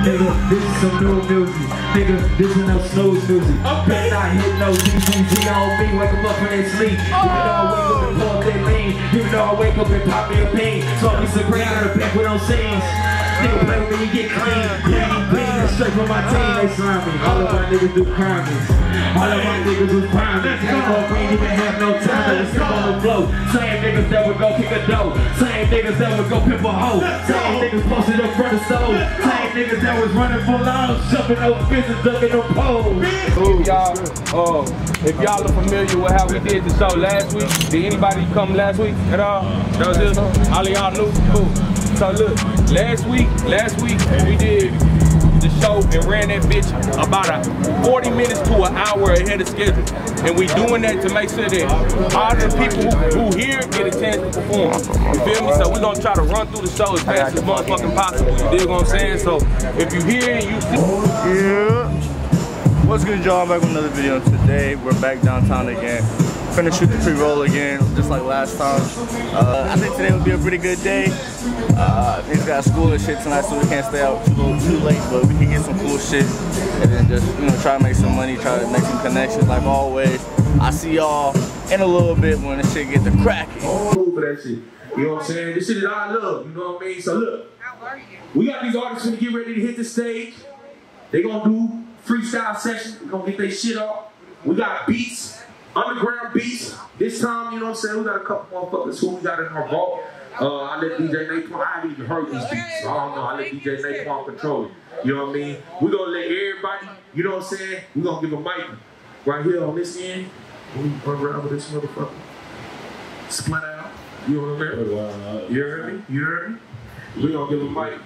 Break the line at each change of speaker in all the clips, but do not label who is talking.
Nigga, this is some new music. Nigga, this is no snooze music. Better not hit no DBZ on me. Wake up from that sleep. Even though I wake up and pull up that lean. Even though I wake up and pop me a bean. So I be so great out of the back with no scenes. Nigga play with me, you get clean. Clean, that's straight from my team, they slime me. All of my niggas do crimes. All of my niggas was priming. Ain't no green, even have no time. They step on the flow. Same niggas that would go kick a dough. Same niggas that would go pimp a hoe. Same niggas posted up front of stove. Same niggas that was running for long. Jumping over fences, ducking no poles.
If y'all are familiar with how we did the show last week, did anybody come last week at all? That was it? All of y'all knew? Cool. So look, last week we did the show and ran that bitch about 40 minutes to an hour ahead of schedule. And we doing that to make sure that all the people who here get a chance to perform. You feel me? So we gonna try to run through the show as fast as motherfucking possible. You dig what I'm saying? So if you here and you see...
Yeah. What's good, y'all? I'm back with another video. Today we're back downtown again. Finna shoot the pre-roll again, just like last time. I think today will be a pretty good day. He's got school and shit tonight, so we can't stay out too late, but we can get some cool shit and then just, you know, try to make some money, try to make some connections like always. I see y'all in a little bit when this shit get to cracking.
Cool for that shit. You know what I'm saying? This shit is I love, you know what I mean? So look, we got these artists gonna get ready to hit the stage. They gonna do freestyle session. We gonna get their shit off. We got beats. Underground beats. This time, you know what I'm saying? We got a couple motherfuckers who we got in our vault. I let DJ Napalm, I haven't even heard these beats, so I don't know. I let DJ Napalm control it. You know what I mean? We're gonna let everybody, you know what I'm saying? We're gonna give a mic right here on this end. We run around with this motherfucker. Split out. You know what I mean? You heard me? You heard me? We're gonna give a mic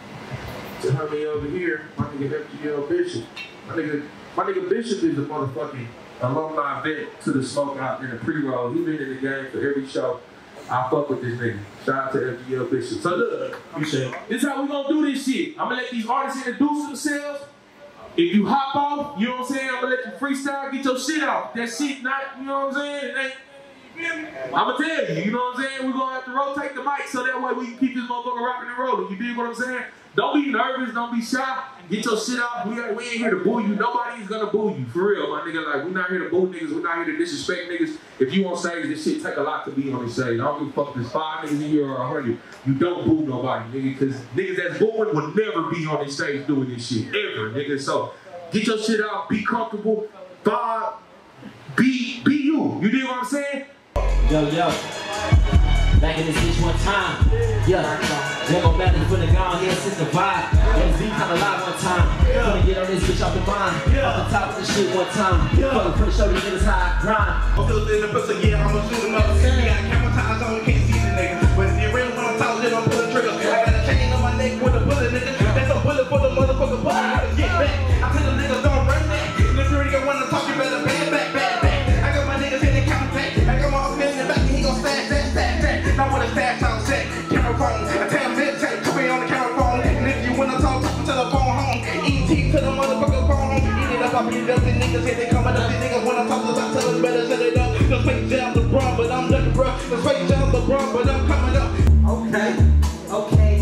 to homie over here, my nigga FGL Bishop. My nigga Bishop is a motherfucking alumni vet to the smoke out in the pre-roll. He been in the game for every show. I fuck with this nigga. Shout out to FGL Bishop. So look, this is how we gonna do this shit. I'm gonna let these artists introduce themselves. If you hop off, you know what I'm saying? I'm gonna let you freestyle, get your shit out. That shit not, you know what I'm saying? It ain't, I'ma tell you, you know what I'm saying? We're gonna have to rotate the mic so that way we can keep this motherfucker rocking and rolling. You dig what I'm saying? Don't be nervous, don't be shy. Get your shit out. We ain't here to boo you. Nobody is gonna boo you. For real, my nigga. Like, we're not here to boo niggas. We're not here to disrespect niggas. If you on stage, this shit take a lot to be on the stage. I don't give a fuck if there's 5 niggas in here or 100. You don't boo nobody, nigga. Because niggas that's booing will never be on this stage doing this shit. Ever, nigga. So, get your shit out. Be comfortable. Vibe. Be you. You dig what I'm saying?
Yo, back in this bitch one time. There go back for the gone here since the vibe. MZ kinda live one time. Gonna get on this bitch off the mind. Off the top of the shit one time. Fucking for the show, these niggas how I grind.
I'm still in the pistol, yeah, I'ma shoot him up. We got camera ties on, can't see the nigga. But if you really wanna talk, then I'm pulling trigger. I got a chain on my neck with a bullet, nigga. That's a bullet for the motherfucker bullet. I gotta get back. I tell the niggas don't run back. If you really wanna talk, you better bang back. I got my niggas in the counter back. I got my man in the back and he gon' stash. Now when it's fast, I'm set. Camera phone, I tell him this, put me on the camera phone. And if you wanna talk to the phone home. ET to the motherfucker phone home. Eat it up, I beat up the niggas, here they coming up. These niggas wanna talk to us, I tell them better set it up. Just fake jam LeBron, but I'm looking bruh. Just fake jam LeBron, but I'm coming up.
Okay.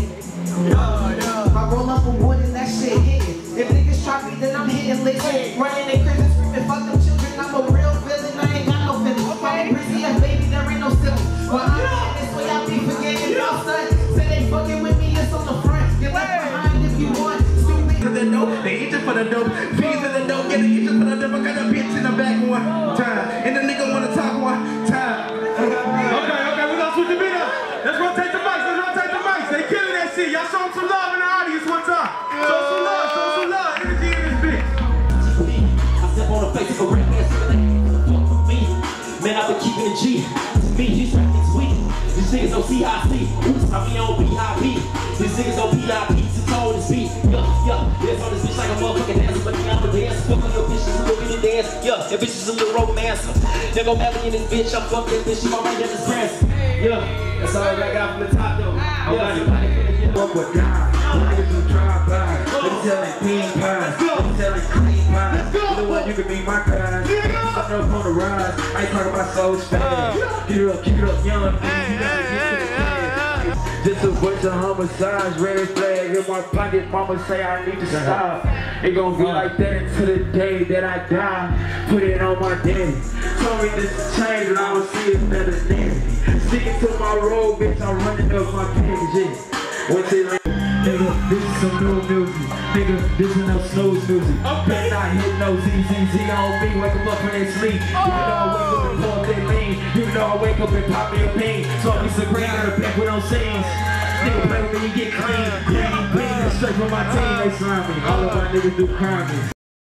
I roll up a wood and that shit hitting. If niggas try me, then I'm hitting licks. Running in crazy screaming, fuck them children. I'm a real villain, I ain't got no feelings. I'm Brizzy ass baby, there ain't no silly. But I'm in this way, I be forgetting no son. Say they fucking with me, it's on the front. Get left behind if you want. Stupid.
To the dope, they eat it for the dope. Fees in the dope, yeah, they eat it for the dope. I got a bitch in the back one time. And the nigga wanna talk one time.
Okay, we gonna switch the beat up. Let's rotate the mics, They killing that shit. Y'all show them some love in the audience one time. Show some love. Energy in this bitch.
I step on the face of a rap ass nigga. Man, I've been keeping it G. To me, these rap niggas weak. These niggas on CIC. Oops, I be on PIP. These niggas on PIP. To toe this beat. Dance on this bitch like a motherfucking dancer. But I'm a dancer. Fuck on your bitches and look at the dance. That bitch is a little romancer. There go Melly in this bitch. I'm fucking this bitch. She my right hand is prancer. That's all I got from the top though.
Fuck with God. Niggas who drive by. Let me tell it ping pies. Let me tell it cream pies. You know what? You can be my kind. I'm up on the rise. I ain't talking about soul span. Get it up, young. You gotta get to the plan. Just Just a bunch of homicides, red flag in my pocket. Mama say I need to stop. It gon' be like that until the day that I die. Put it on my daddy. Told me this is change and I don't see it better than. Sticking to my road, bitch, I'm running up my pages. What's it like? Nigga, this is some new music. Nigga, this is no snooze music. Better not hit no ZZZ on me. Wake them up when they sleep. You know I wake up and pull up that lean. You know I wake up and pop me a bean. So me some green out of back with no scenes. Nigga play with me, you get clean. Clean, that's straight from my team. They slime me. All of my niggas do crime me.